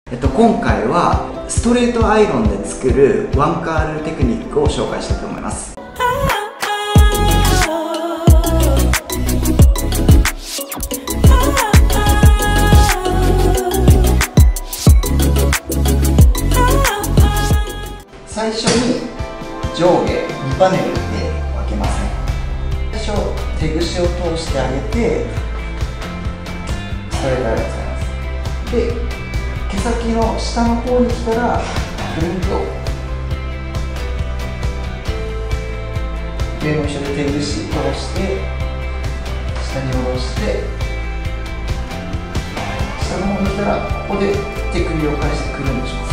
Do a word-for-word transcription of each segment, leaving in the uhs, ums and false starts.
えっと、今回はストレートアイロンで作るワンカールテクニックを紹介したいと思います。最初に上下にパネルで分けますね。最初手ぐしを通してあげてストレートアイロンを使います。で毛先の下の方に来たらフリントを上も一緒で手ぐし通して下に下ろして下の方に来たらここで手首を返してくるんでします。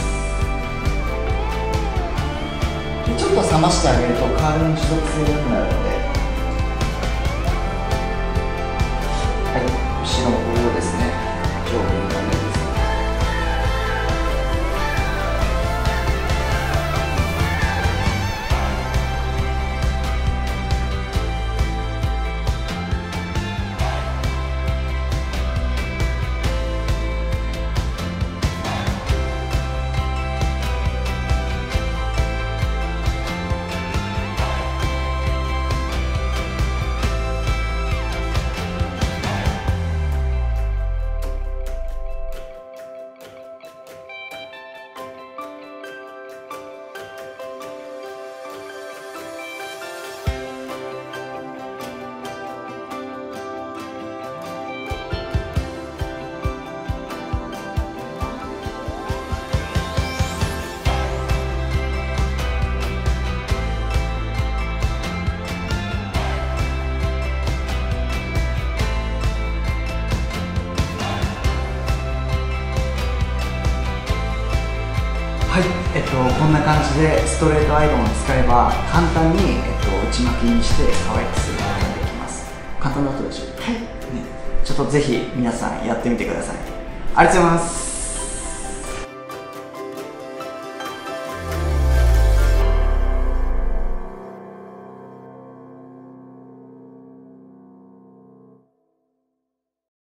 でちょっと冷ましてあげるとカールの持続性が良くなるので、はい、後ろのボールですね、上下にパネルです。はい、えっと、こんな感じでストレートアイロンを使えば簡単に、えっと、内巻きにして可愛くすることができます。簡単だったでしょうか。はい、ね、ちょっとぜひ皆さんやってみてください。ありがとうございます。